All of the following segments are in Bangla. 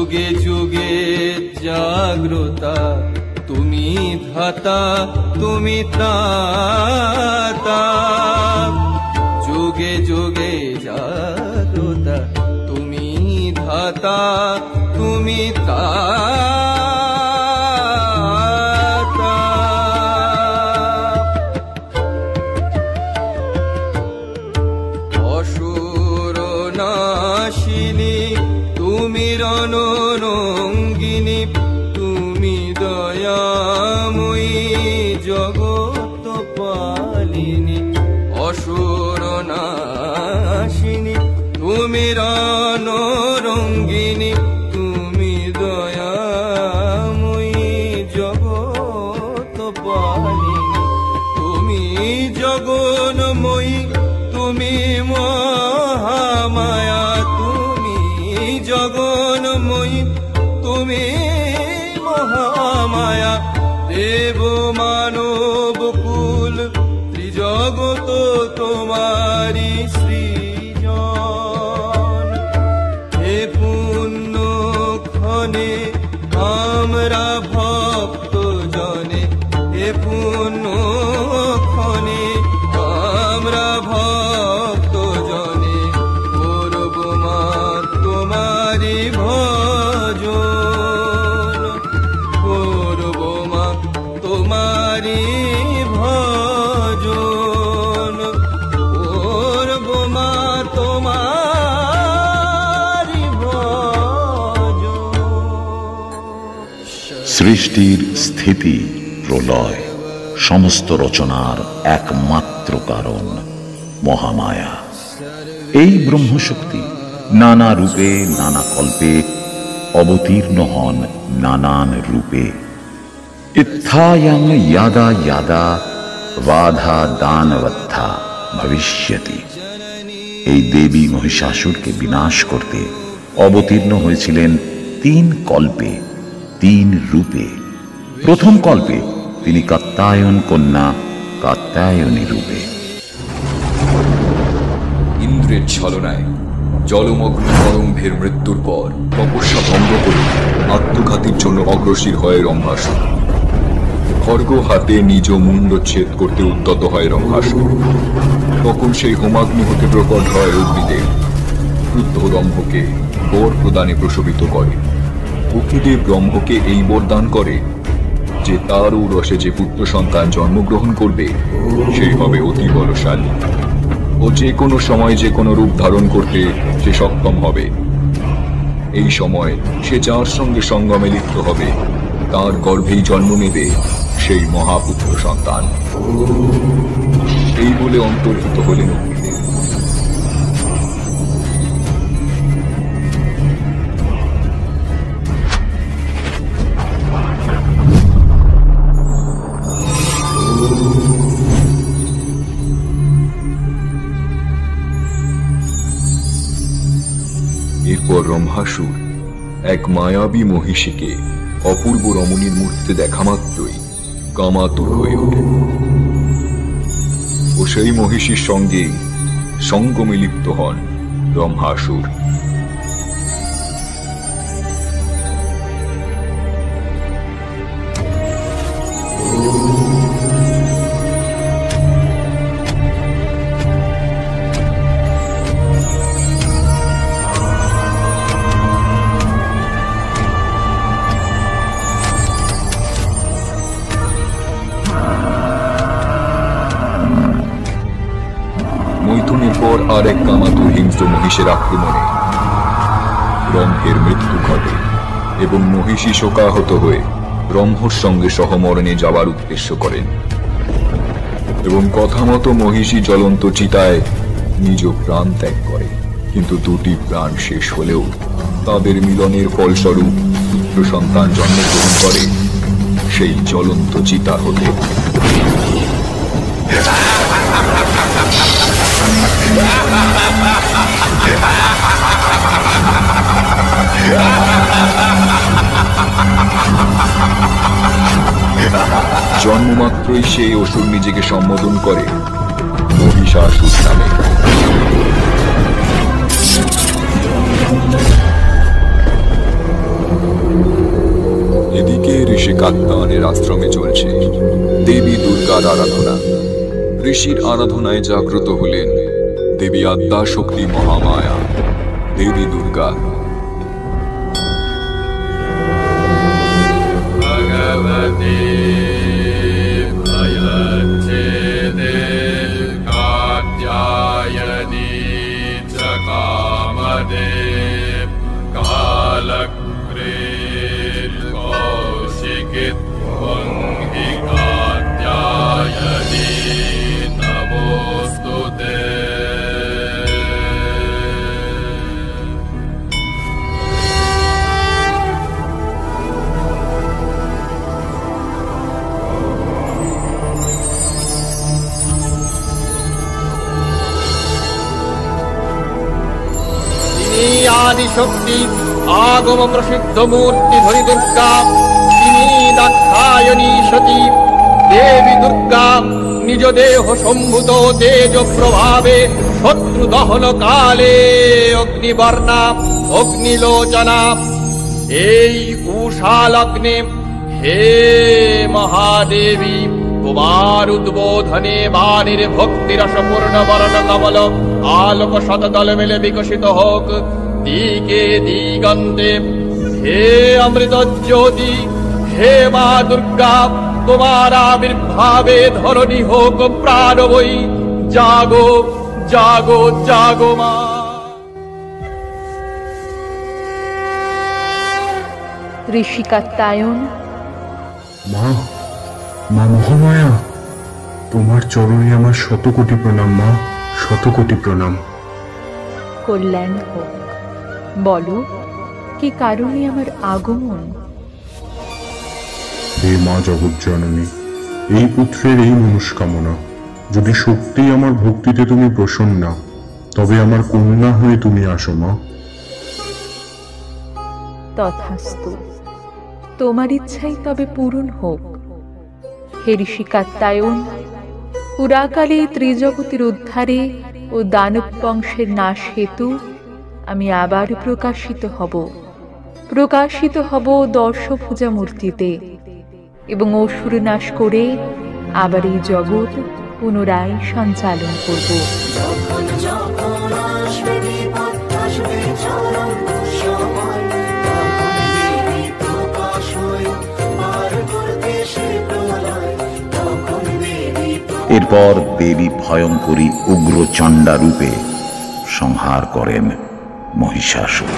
যুগে যুগে জাগ্রতা, তুমি ধাতা তুমি ত্রাতা। যুগে যুগে জাগ্রতা, তুমি ধাতা তুমি ত্রাতা। অসুর নাশিনী তুমি রণরঙ্গিনী, তুমি দয়াময়ী জগৎ পালিনী। অসুর নাশিনী তুমি রণরঙ্গিনী, তুমি দয়াময়ী জগৎ পালিনী। তুমি জগন্ময়ী তুমি মহামায়া, তুমি জগন্ময়ী তুমি মহামায়া। দেব মানব কুল ত্রিজগত তোমারি সৃজন। হে পুণ্য ক্ষণে আমরা ভক্ত জনে, হে পুণ্য ক্ষণে আমরা ভক্ত জনে করব মা তোমারি ভজন। করব মা তোমারি ভজন, করব মা তোমারি ভজন। সৃষ্টির স্থিতি প্রলয় সমস্ত রচনার একমাত্র কারণ মহামায়া। এই ব্রহ্মশক্তি নানা রূপে নানা কল্পে অবতীর্ণ হন নানান রূপে। ইত্থায়াং ইয়াদা ইয়াদা বাধা দানবদ্ধা ভবিষ্যতি। এই দেবী মহিষাসুরকে বিনাশ করতে অবতীর্ণ হয়েছিলেন 3 কল্পে 3 রূপে। প্রথম কল্পে তিনি কাত্যায়ন কন্যা কাত্যায়নী রূপে। ইন্দ্রের ছলনায় জলমগ্ন করম্ভের মৃত্যুর পর তপস্যা ভঙ্গ করে আত্মঘাতীর জন্য অগ্রসর হয় রম্ভাসুর। খড়গ হাতে নিজ মুণ্ডচ্ছেদ করতে উদ্যত হয় রম্ভাসুর। তখন সেই হোমাগ্নি হতে প্রকট হয় অগ্নিদেব। ক্রুদ্ধ রম্ভকে বর প্রদানে প্রশোভিত করে। অগ্নিদেব ব্রহ্মকে এই বর দান করে যে তার ঔরসে যে পুত্র সন্তান জন্মগ্রহণ করবে সেই হবে অতি বলশালী ও যে কোনো সময় যে কোনো রূপ ধারণ করতে সে সক্ষম হবে। এই সময় সে যার সঙ্গে সঙ্গমে লিপ্ত হবে তার গর্ভেই জন্ম নেবে সেই মহাপুত্র সন্তান। এই বলে অন্তর্হিত হলেন অগ্নিদেব। এরপর রম্ভাসুর এক মায়াবী মহিষীকে অপূর্ব রমণীর মূর্তিতে দেখা মাত্রই কামাতুর হয়ে ওঠেন ও সেই মহিষীর সঙ্গে সঙ্গমে লিপ্ত হন রম্ভাসুর। মৈথুনের পর আর এক কামাতুর হিংস্র মহিষের আক্রমণে ব্রহ্মের মৃত্যু ঘটে এবং মহিষী শোকাহত হয়ে ব্রহ্মর সঙ্গে সহমরণে যাওয়ার উদ্দেশ্য করেন এবং কথা মতো মহিষী জ্বলন্ত চিতায় নিজ প্রাণ ত্যাগ করে। কিন্তু 2টি প্রাণ শেষ হলেও তাদের মিলনের ফলস্বরূপ পুত্র সন্তান জন্মগ্রহণ করে সেই জ্বলন্ত চিতা হতে। জন্মমাত্রই সেই অসুর নিজেকে সম্বোধন করে মহিষাসুর নামে। ঋষি কাত্তায়নের আশ্রমে চলছে দেবী দুর্গার আরাধনা। ঋষির আরাধনায় জাগ্রত হলেন দেবী আদ্যা শক্তি মহামায়া, দেবী দুর্গা। ভগবতী ভয়চ্ছেদে কাত্যায়নী চ কামদে কালক্রীড় কৌশিকিত হি কাত্যায়নী নমোস্তুতে। আদিশক্তি আগম প্রসিদ্ধ মূর্তি ধরি দুর্গা, তিনি দাক্ষায়ণী সতী দেবী দুর্গা। নিজ দেহ সম্ভূত তেজ প্রভাবে শত্রু দহন কালে অগ্নিবর্ণা অগ্নিলোচনা। এই উষা লগ্নে হে মহাদেবী, তোমার উদ্বোধনে বাণীর ভক্তিরসপূর্ণ বরণ কমল আলোক শতদল মেলে বিকশিত হোক দিকে দিগন্তে। হে অমৃত জ্যোতি, হে মা দুর্গা, তোমার আবির্ভাবে ধরণী হোক প্রাণবই। জাগো জাগো জাগো মা। ঋষি কাত্তায়ন। মা, মা মহামায়া, তোমার চরণে আমার শতকোটি প্রণাম মা, শতকোটি প্রণাম। কল্যাণ হোক। বলো, কি কারণে আমার আগমন? হে মা জগৎ জননী, এই পুত্রের এই মনস্কামনা, যদি সত্যিই আমার ভক্তিতে তুমি প্রসন্না, তবে আমার কন্যা হয়ে তুমি আসো মা। তথাস্তু, তোমার ইচ্ছাই তবে পূরণ হোক। হে ঋষি কাত্তায়ন, পুরাকালে ত্রিজগতের উদ্ধারে ও দানব বংশের নাশ হেতু আমি আবার প্রকাশিত হব দর্শভুজা মূর্তিতে, এবং অসুর নাশ করে আবার এই জগৎ পুনরায় সঞ্চালন করব। যখন যখন আসবে বিপদ, আসবে চরম দুঃসময়, তখন দেবী প্রকাশ হয়ে পার করতে সে প্রলয়, তখন দেবী এরপর দেবী ভয়ঙ্করী উগ্র চণ্ডা রূপে সংহার করেন মহিষাসুর।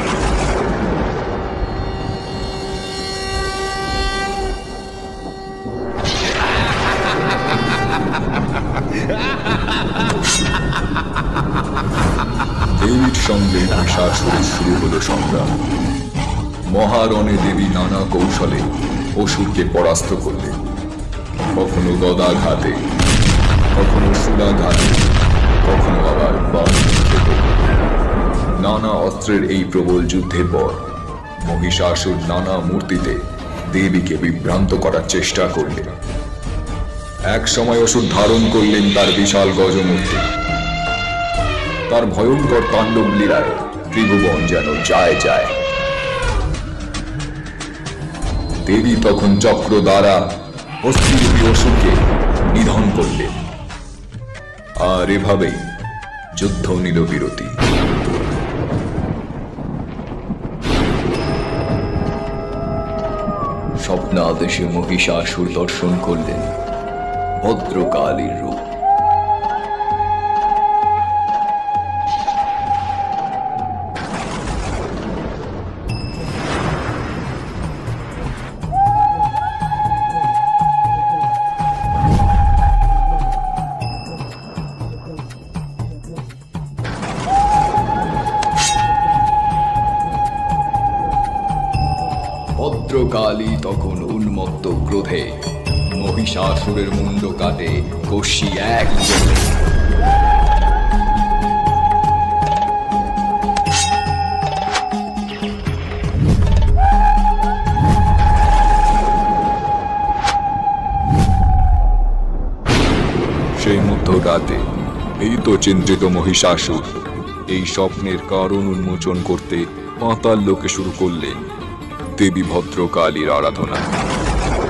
দেবীর সঙ্গে মহিষাসুরের শুরু হলো সংগ্রাম। মহারণে দেবী নানা কৌশলে অসুরকে পরাস্ত করলেন, কখনো গদাঘাতে, কখনো শূলাঘাতে, কখনো আবার নানা অস্ত্রের এই প্রবল যুদ্ধের পর মহিষাসুর নানা মূর্তিতে দেবীকে বিভ্রান্ত করার চেষ্টা করলেন। এক সময় অসুর ধারণ করলেন তার বিশাল গজমূর্তি। তার ভয়ঙ্কর তাণ্ডব লীলায় ত্রিভুবন যেন যায় যায়। দেবী তখন চক্র দ্বারা অস্থিরূপী অসুরকে নিধন করলেন। আর এভাবেই যুদ্ধ নিল বিরতি। স্বপ্নাদেশে মহিষাসুর দর্শন করলেন ভদ্রকালীর রূপ। ভদ্রকালী তখন উন্মত্ত ক্রোধে মহিষাসুরের মুন্ড কাটে কষি এক জলে। সেই মধ্যরাতে এই তো চিন্তিত মহিষাসুর এই স্বপ্নের কারণ উন্মোচন করতে পাতাল লোকে শুরু করলেন দেবী ভদ্রকালীর আরাধনা।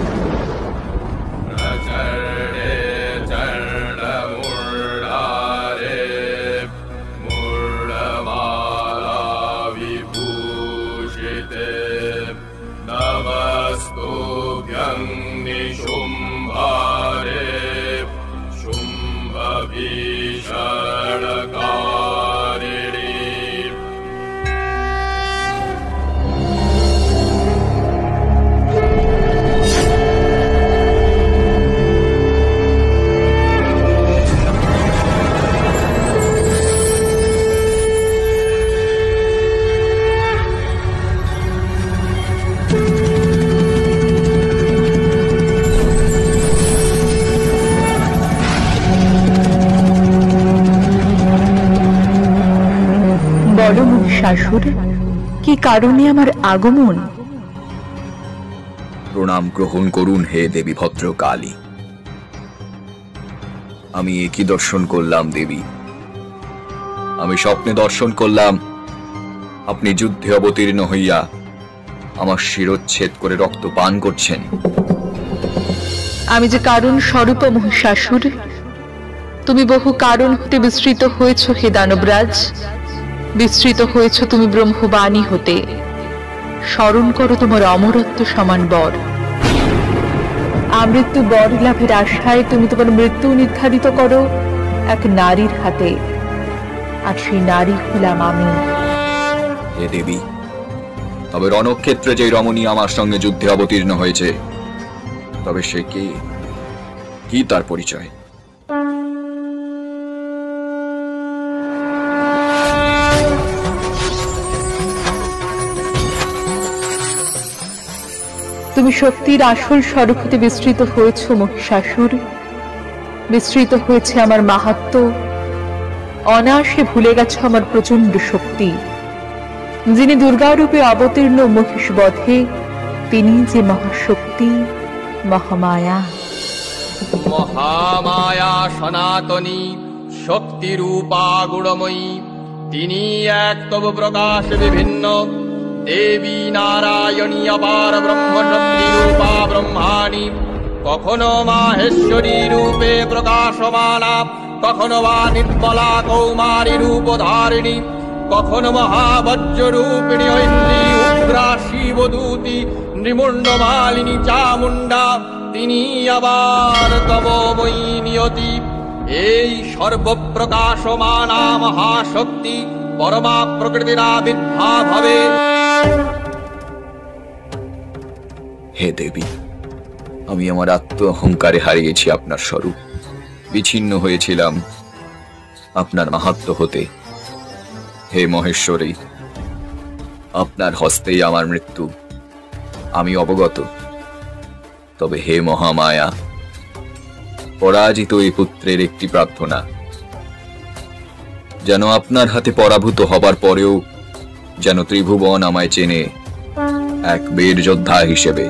स्तुभ्यं निशुम्भारे शुम्भभीषणकारिणी বলো মহিষাসুর, কি কারণে আমার আগমন? প্রণাম গ্রহণ করুন হে দেবী ভদ্রকালী। আমি একই দর্শন করলাম দেবী। আমি স্বপ্নে দর্শন করলাম আপনি যুদ্ধে অবতীর্ণ হইয়া আমার শিরচ্ছেদ করে রক্ত পান করছেন। আমি যে কারণ স্বরূপ মহিষাসুর, তুমি বহু কারণ হতে বিস্তৃত হয়েছ হে দানবরাজ। বিস্তৃত হয়েছ তুমি ব্রহ্মবাণী হতে। স্মরণ করো তোমার অমরত্ব সমান বর। আমৃত্যু বর লাভের আশায় তুমি তোমার মৃত্যু নির্ধারিত করো এক নারীর হাতে, আর সেই নারী হলাম আমি। হে দেবী, তবে রণক্ষেত্রে যে রমণী আমার সঙ্গে যুদ্ধে অবতীর্ণ হয়েছে, তবে সে কে, কি তার পরিচয়? তুমি শক্তির আসল স্বরূপ হতে বিস্তৃত হয়েছ মহিষাসুর। বিস্তৃত হয়েছে আমার মাহাত্ম্য। অনায়াসে ভুলে গেছ আমার প্রচন্ড শক্তি। যিনি দুর্গারূপে অবতীর্ণ মহিষ বধে, তিনি যে মহাশক্তি, মহামায়া। মহামায়া সনাতনী শক্তিরূপা গুণময়ী, তিনি এক তব প্রকাশ বিভিন্ন। দেবী নারায়ণী অপার ব্রহ্মশক্তি রূপা ব্রহ্মাণী, কখনো মাহেশ্বরী রূপে প্রকাশমানা, কখনো বা নির্মলা কৌমারী রূপধারিণী, কখনো মহাবজ্র রূপিণী ঐন্দ্রী উগ্রা শিবদূতি নৃমুণ্ডমালিনী চামুণ্ডা, তিনি আবার তমময়ী নিয়তি। এই সর্বপ্রকাশমানা মহাশক্তি পরমা প্রকৃতির আবির্ভাব হবে। হে দেবী, আমি আমার আত্ম অহংকারে হারিয়েছি আপনার স্বরূপ। বিচ্ছিন্ন হয়েছিলাম আপনার মাহাত্ম্য হতে। হে মহেশ্বরী, আপনার হস্তেই আমার মৃত্যু, আমি অবগত। তবে হে মহামায়া, পরাজিত এই পুত্রের একটি প্রার্থনা, যেন আপনার হাতে পরাভূত হবার পরেও যেন ত্রিভুবন আমায় চেনে এক বীর যোদ্ধা হিসেবে।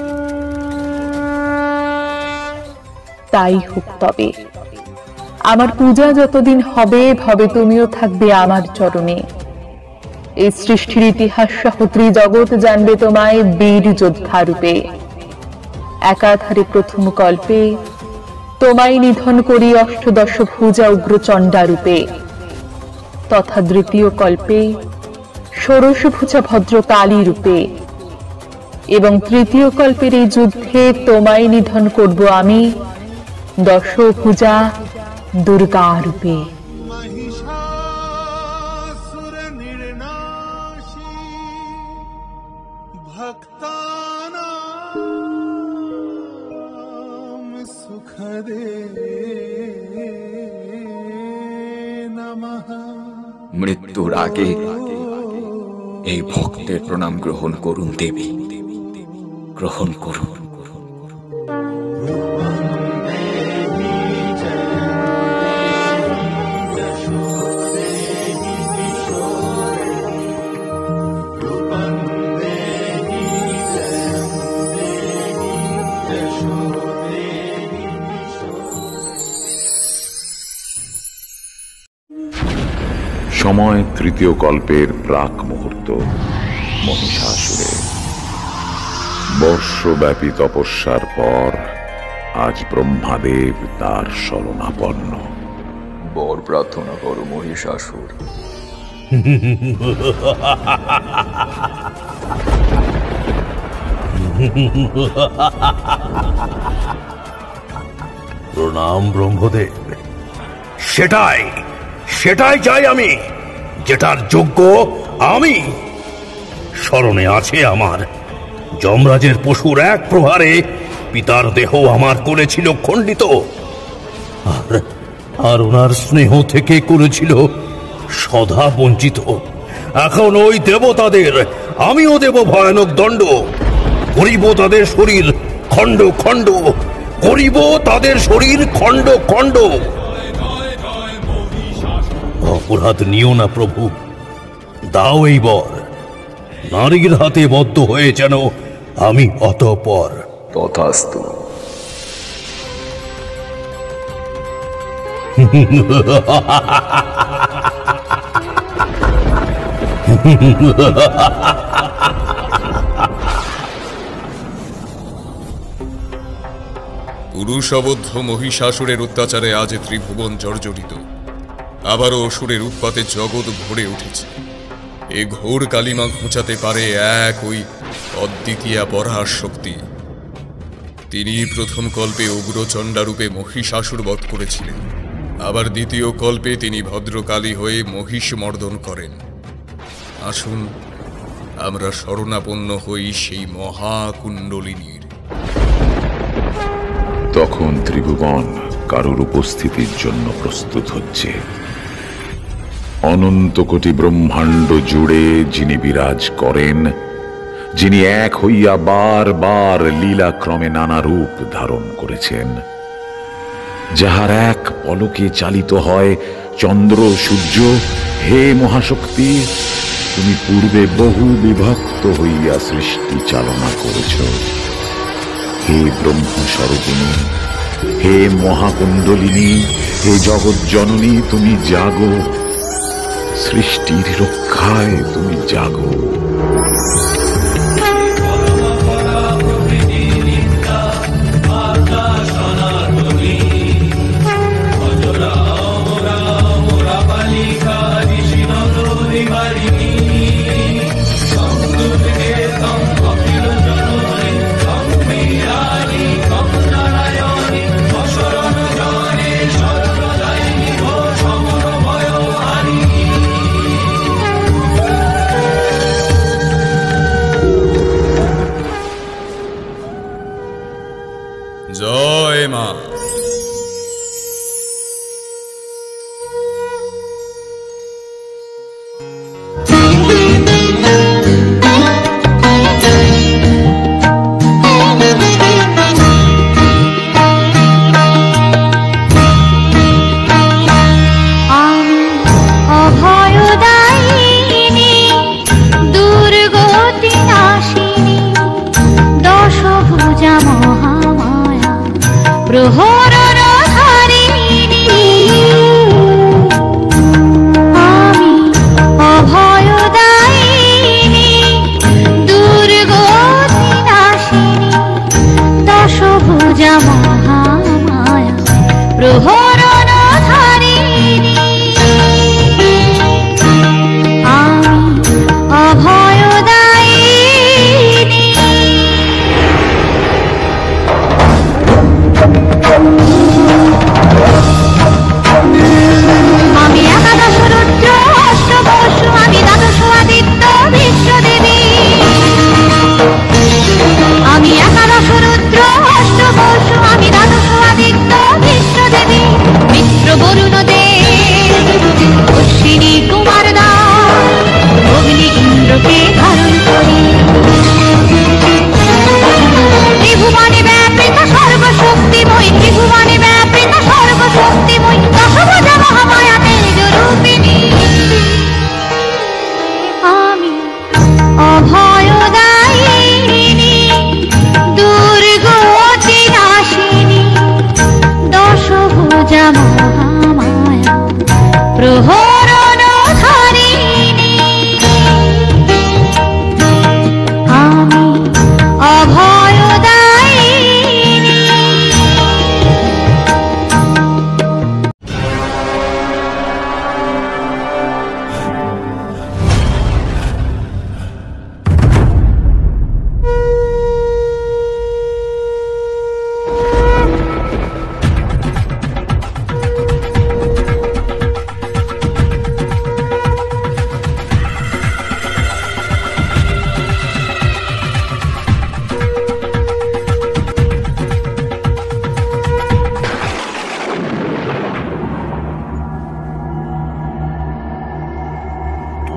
তাই হোক তবে। আমার পূজা যতদিন হবে ভবে তুমিও থাকবে আমার চরণে। এই সৃষ্টির ইতিহাস সহ ত্রিজগৎ জানবে তোমায় বীর যোদ্ধা রূপে। একাধারে প্রথম কল্পে তোমায় নিধন করি অষ্টদশ ভুজা উগ্রচণ্ডা রূপে, তথা দ্বিতীয় কল্পে ষোড়শ ভুজা ভদ্রকালী রূপে, এবং তৃতীয় কল্পের এই যুদ্ধে তোমায় নিধন করব আমি দশভুজা দুর্গা রূপে। महिषासुर निर्नाशी भक्तानां सुखदे नमः। মৃত্যুর আগে এই ভক্তের প্রণাম গ্রহণ করুন দেবী, গ্রহণ করুন। সময় তৃতীয় কল্পের প্রাক মুহূর্ত। মহিষাসুরে বর্ষব্যাপী তপস্যার পর আজ ব্রহ্মাদেব তার শরণাপন্ন। বর প্রার্থনা করো মহিষাসুর। প্রণাম ব্রহ্মদেব। সেটাই সেটাই চাই আমি, যেটার যোগ্য আমি। স্মরণে আছে আমার, যমরাজের পশুর এক প্রহারে পিতার দেহ আমার করেছিল খণ্ডিত, আর ওনার স্নেহ থেকে করেছিল সদা বঞ্চিত। এখন ওই দেবতাদের আমিও দেব ভয়ানক দণ্ড, করিব তাদের শরীর খণ্ড খণ্ড, করিব তাদের শরীর খণ্ড খণ্ড। অপরাধ নিও না প্রভু, দাও এই বর। নারীর হাতে বদ্ধ হয়ে যেন আমি অতঃপর। তথাস্তু। পুরুষাবদ্ধ মহিষাসুরের অত্যাচারে আজ ত্রিভুবন জর্জরিত। আবারও অসুরের উৎপাতে জগৎ ভরে উঠেছে। এ ঘোর কালিমা ঘুচাতে পারে এক ওই অদ্বিতীয়া পরার শক্তি। তিনি প্রথম কল্পে উগ্রচণ্ডারূপে মহিষাসুর বধ করেছিলেন, আবার দ্বিতীয় কল্পে তিনি ভদ্রকালী হয়ে মহিষ মর্দন করেন। আসুন আমরা শরণাপন্ন হই সেই মহাকুণ্ডলিনীর। তখন ত্রিভুবন কারুর উপস্থিতির জন্য প্রস্তুত হচ্ছে। অনন্ত কোটি ব্রহ্মাণ্ড জুড়ে যিনি বিরাজ করেন, যিনি এক হইয়া বার বার লীলাক্রমে নানা রূপ ধারণ করেছেন, যাহার এক পলকে চালিত হয় চন্দ্র সূর্য, হে মহাশক্তি, তুমি পূর্বে বহু বিভক্ত হইয়া সৃষ্টি চালনা করেছ। হে ব্রহ্মস্বরূপিণী, হে মহাকুণ্ডলিনী, হে জগৎ জননী, তুমি জাগো, সৃষ্টির রক্ষায় তুমি জাগো। জয় মা। অভয়দায়িনী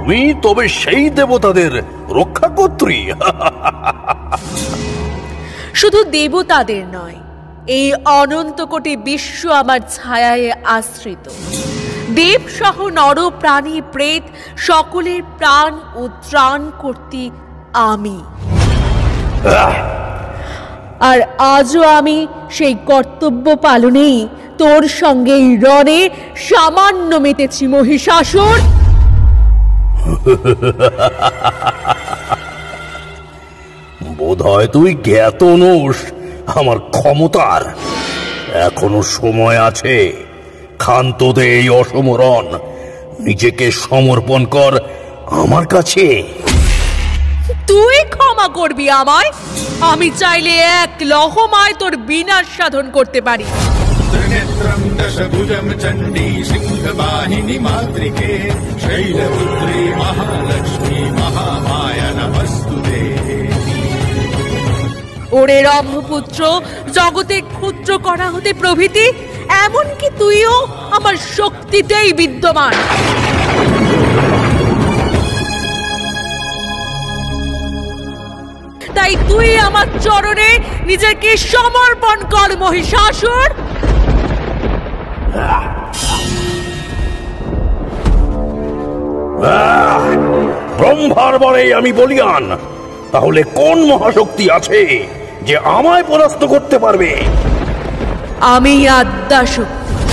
আমি তবে সেই দেবতাদের রক্ষাকর্ত্রী। শুধু দেবতাদের নয়, এই অনন্ত কোটি বিশ্ব আমার ছায়ায় আশ্রিত। দেব সহ নর প্রাণী প্রেত সকলের প্রাণ ও ত্রাণ করতে আমি। আর আজও আমি সেই কর্তব্য পালনেই তোর সঙ্গে এই রণে সামান্য মেতেছি মহিষাসুর। বোধহয় তুই জ্ঞাত নোস আমার ক্ষমতার। এখনো সময় আছে, ক্ষান্ত দে এই অসমরণ, নিজেকে সমর্পণ কর আমার কাছে। তুই ক্ষমা করবি আমায়? আমি চাইলে এক লহমায় তোর বিনাশ সাধন করতে পারি। त्रिनेत्रं दशभुजं चण्डी सिंहवाहिनी मातृके शैलपुत्री महालक्ष्मी महामाया नमस्तुते। ওরে রম্ভপুত্র, জগতের ক্ষুদ্র করা হতে প্রভৃতি, এমনকি তুইও আমার শক্তিতেই বিদ্যমান। তাই তুই আমার চরণে নিজেকে সমর্পণ কর মহিষাসুর। ব্রহ্মার বলে আমি বলিয়ান, তাহলে কোন মহাশক্তি আছে যে আমায় পরাস্ত করতে পারবে? আমি আদ্যাশক্তি।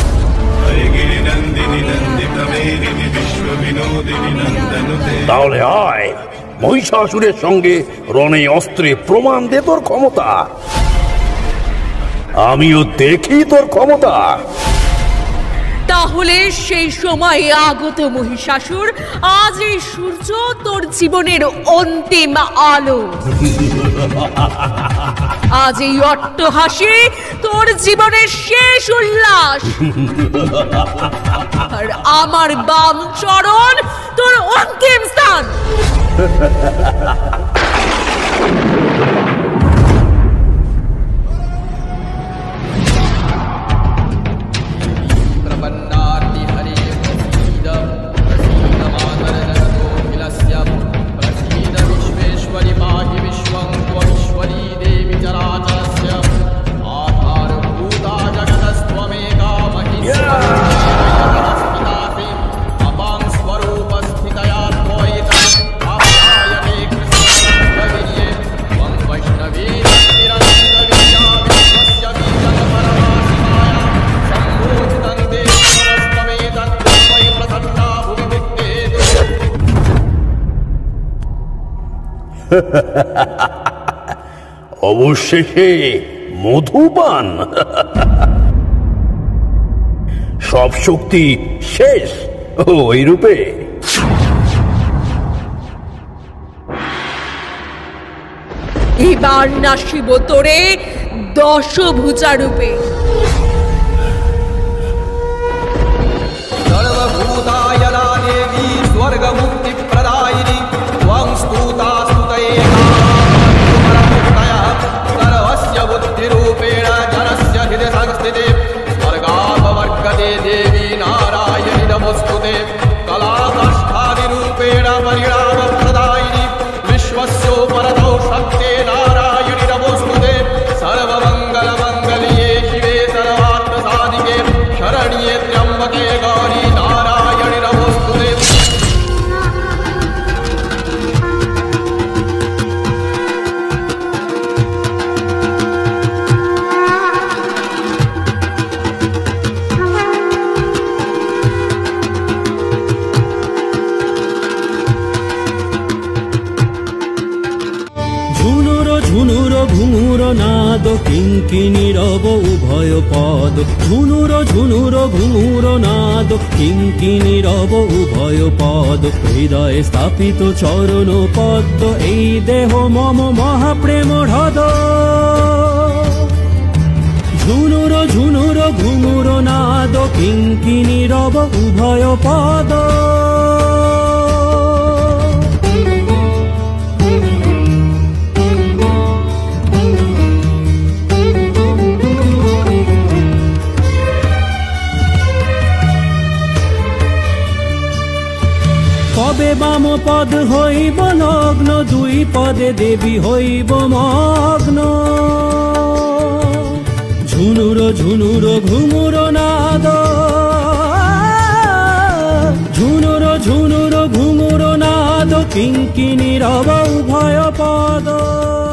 তাহলে আয়, মহিষাসুরের সঙ্গে রণে অস্ত্রে প্রমাণ দে তোর ক্ষমতা। আমিও দেখি তোর ক্ষমতা। তাহলে সেই সময় আগত মহিষাসুর, আজ এই সূর্য তোর জীবনের অন্তিম আলো। আজ এই অট্টহাসি তোর জীবনের শেষ উল্লাস। আর আমার বাম চরণ তোর অন্তিম স্থান। प्रपन्नार्ति हरे प्रसीद प्रसीद मातर जगदोऽखिलस्य प्रसीद विश्वेश्वरि पाहि विश्वं त्वमीश्वरी देवी चराचरस्य आधारभूता जगतस्त्वमेका महिस्वरूपितासि अपां स्वरूपस्थितया त्वयितं आप्यायते कृष्णविर्ये त्वं वैष्णवी निरन्तरविद्या विश्वस्य बीजं परमाशिवाय सम्मोचितं देवि नमस्तमेतत् त्वयि प्रसन्ना भुवि विद्येते। অবশেষে মধুপান। সব শক্তি শেষ ওই রূপে। এবার নাসিব তোরে দশভুজা রূপে। सर्वभूतायना देवी स्वर्गमुक्तिप्रदायिनी त्वं स्तुता स्तुतयेका परमुक्तया सर्वस्य बुद्धिरूपेण जनस्य हृदि संस्थिते स्वर्गापवर्गते देवी नारायणि नमोऽस्तुते कलाकाष्ठादिरूपेण परिणामप्रदायिनी विश्वस्योपरतो शक्ते नारायणि नमोऽस्तुते सर्वमङ्गलमङ्गल्ये शिवे सर्वार्थसाधिके शरण्ये त्र्यम्बके गौरी नारायणि नमोऽस्तुते। ঝুনুরো ঝুনুরো ঘুঙুরো নাদ কিঙ্কিনি রব উভয় পদ। ঝুনুরো ঝুনুরো ঘুঙুরো নাদ কিঙ্কিনি রব উভয় পদ। হৃদয়ে স্থাপিত চরণ পদ্ম এই দেহ মম মহাপ্রেম হ্রদ। ঝুনুরো ঝুনুরো ঘুঙুরো নাদ কিঙ্কিনি রব উভয় পদ। তবে বাম পদ হইব নগ্ন, দুই পদে দেবী হইব মগ্ন। ঝুনুর ঝুনুর ঘুমুর নাদ, ঝুনুর ঝুনুর ঘুমুর নাদ, কিঙ্কিণী রব উভয় পদ।